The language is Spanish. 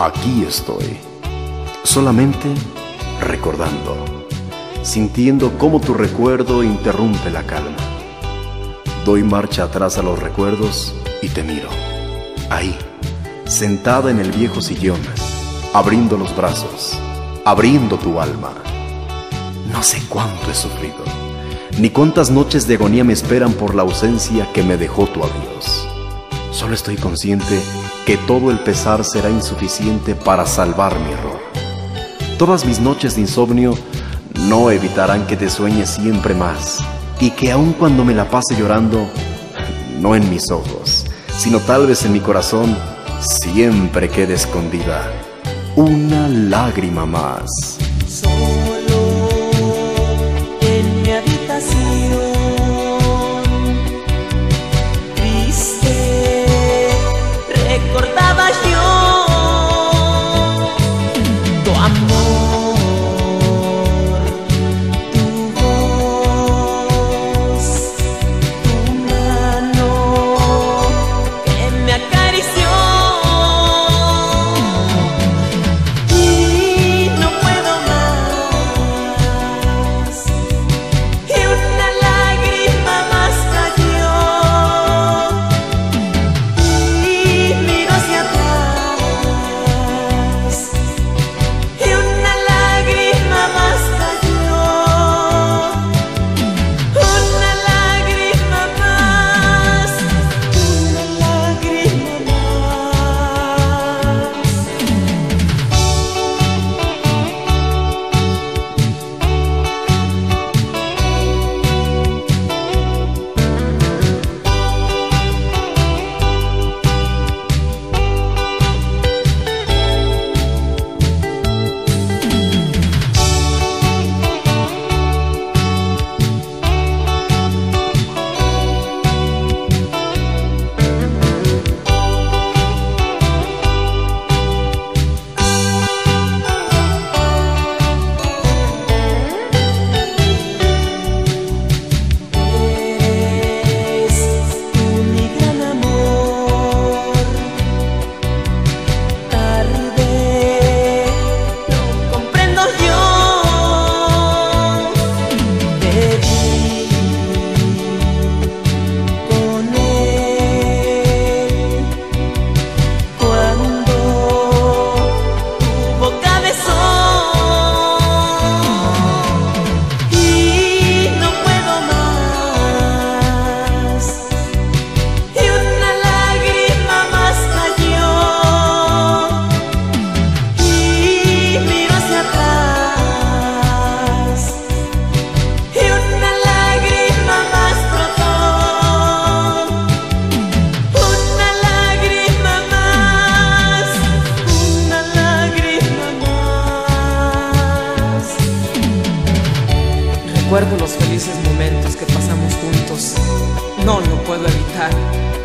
Aquí estoy, solamente recordando, sintiendo cómo tu recuerdo interrumpe la calma. Doy marcha atrás a los recuerdos y te miro, ahí, sentada en el viejo sillón, abriendo los brazos, abriendo tu alma. No sé cuánto he sufrido, ni cuántas noches de agonía me esperan por la ausencia que me dejó tu adiós. Solo estoy consciente que todo el pesar será insuficiente para salvar mi error. Todas mis noches de insomnio no evitarán que te sueñes siempre más, y que aun cuando me la pase llorando, no en mis ojos, sino tal vez en mi corazón, siempre quede escondida una lágrima más. Solo en mi habitación, triste, recordaba yo tu amor, tu voz, tu mano que me acarició. Recuerdo los felices momentos que pasamos juntos. No lo puedo evitar.